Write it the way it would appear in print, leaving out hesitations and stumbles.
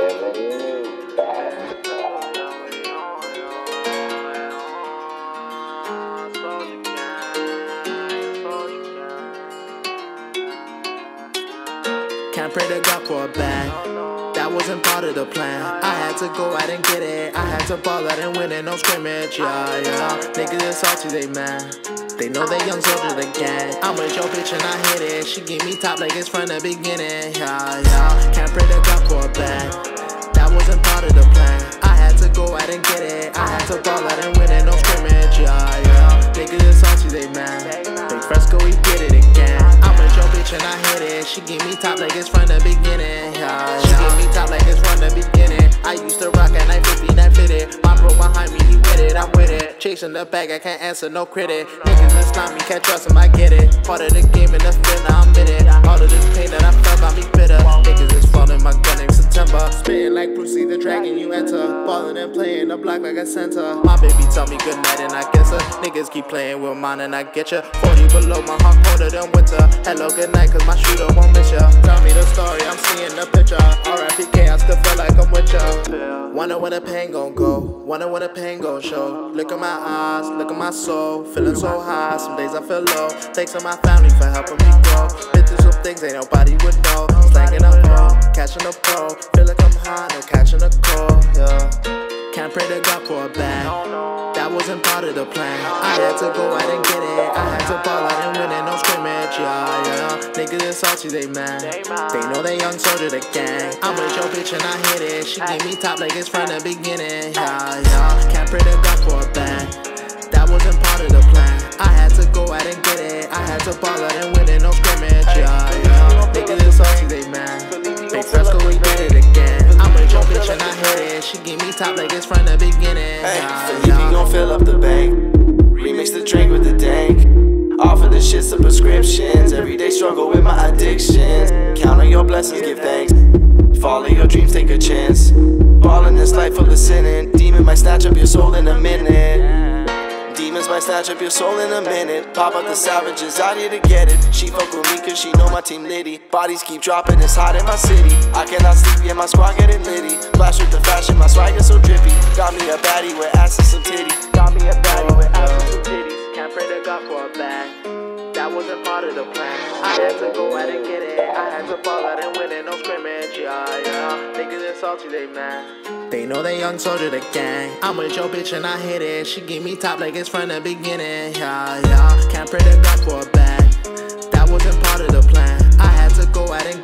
Can't pray to God for a bag. That wasn't part of the plan. I had to go out and get it. I had to ball out and win it, no scrimmage, yeah. Niggas is salty, they mad. They know they young soldier the gang. I'm with your bitch and I hit it. She give me top like it's from the beginning, yeah. Can't pray to God for a bag. That wasn't part of the plan. I had to go out and get it. I had to ball out and win it, no scrimmage, yeah. Niggas is salty, they mad. They fresco, we get it again. I'm with your bitch and I hit it. She give me top like it's from the beginning, yeah. She give me top like it's from the beginning. I used to rock at 950, 950. My bro behind me, he with it, I'm with it. Chasing the bag, I can't answer no credit. Niggas that slime me, can't trust him, I get it. Part of the game and the fear, now I'm in it. All of this pain that I felt got me bitter. Niggas is falling, my gun in September. Spitting like Bruce Lee, the dragon you enter. Ballin' and playing the block like a center. My baby tell me good night and I guess her. Niggas keep playing with mine and I get ya. 40 below, my heart colder than winter. Hello, good night, cause my shooter won't miss ya. Tell me the story, I'm seeing the picture. RIPK, I still feel like I'm with ya. Wonder when the pain gon' go. Wonder when the pain gon' show. Look at my eyes, look at my soul. Feeling so high, some days I feel low. Thanks to my family for helping me grow. Been through some things ain't nobody would know. Slanging up home, catching a pro. Feel like I'm high, no catching a cold, yeah. Can't pray to God for a bag. That wasn't part of the plan. I had to go out and get it. I had to ball out and win it, no scrimmage, yeah. Niggas is salty, they mad. They know they young soldier the gang. I'm with your bitch and I hit it. She give me top like it's from the beginning, yeah. Can't pray to God for a bag. That wasn't part of the plan. I had to go out and get it. I had to ball out and win it, no scrimmage, yeah. Niggas is salty, they mad. They fresco, we did it again. I'm with your bitch and I hit it. She give me top like it's from the beginning. Hey, Felipe gon' fill up the bank. Remix the drink with the dank. Offer the shit some prescriptions. Everyday struggle with my addictions. Count on your blessings, give thanks. Follow your dreams, take a chance. Ball in this life full of sinning. Demon might snatch up your soul in a minute. Demons might snatch up your soul in a minute. Pop out the savages out here to get it. She fuck with me cause she know my team litty. Bodies keep dropping, it's hot in my city. I cannot sleep, yeah, my squad getting litty. Flash with the fashion, my swag is so drippy. Got me a baddie with ass and some titty. Got me a baddie with ass and some titties. Can't pray to God for a bag. That wasn't part of the plan. I had to go out and get it. I had to ball out and win it, no scrimmage, yeah. Niggas is salty, they mad. They know they young soldier the gang. I'm with your bitch and I hit it. She give me top like it's from the beginning, yeah. Can't pray to God for a bag. That wasn't part of the plan. I had to go out and